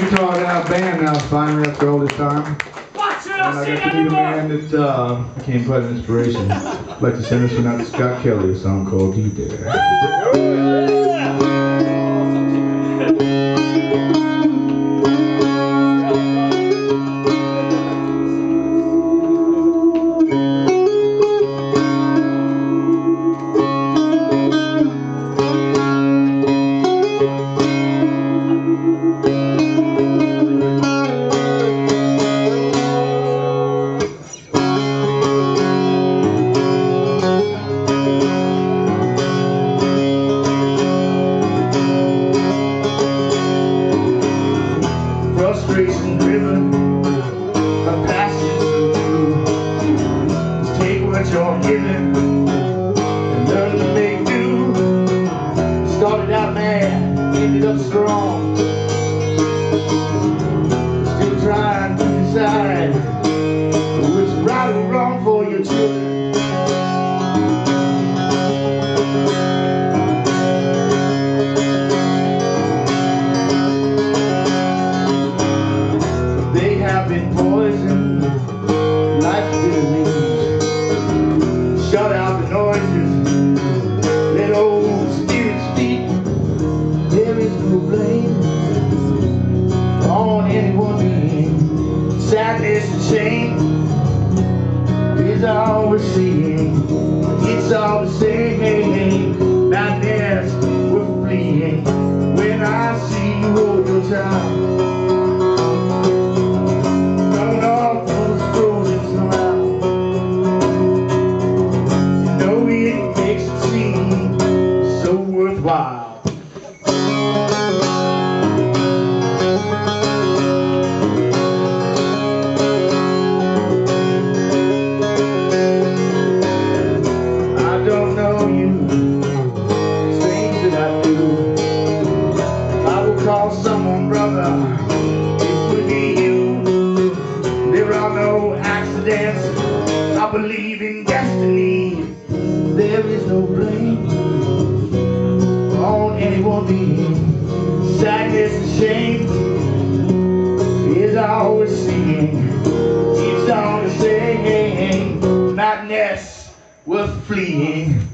guitar in our band now, finally, after all this time. And I got to meet a man that became quite an inspiration. I'd like to send this one out to Scott Kelly, a song called "You There." Frustration driven, a passion to take what you're given and learn to make do. Started out mad, ended up strong, still trying to decide what's right or wrong for your children. Been poisoned like disease. Shut out the noises, let old spirits speak. There is no blame on anyone being. Sadness and shame is all we're seeing. It's all the same. Madness, we're fleeing. When I see you hold your child, worthwhile. I don't know you, strange that I do. I will call someone brother, it would be you. There are no accidents, I believe in destiny. There is no blame on anyone being. Sadness and shame is all we're seeing. It's all the same. Madness, we're fleeing.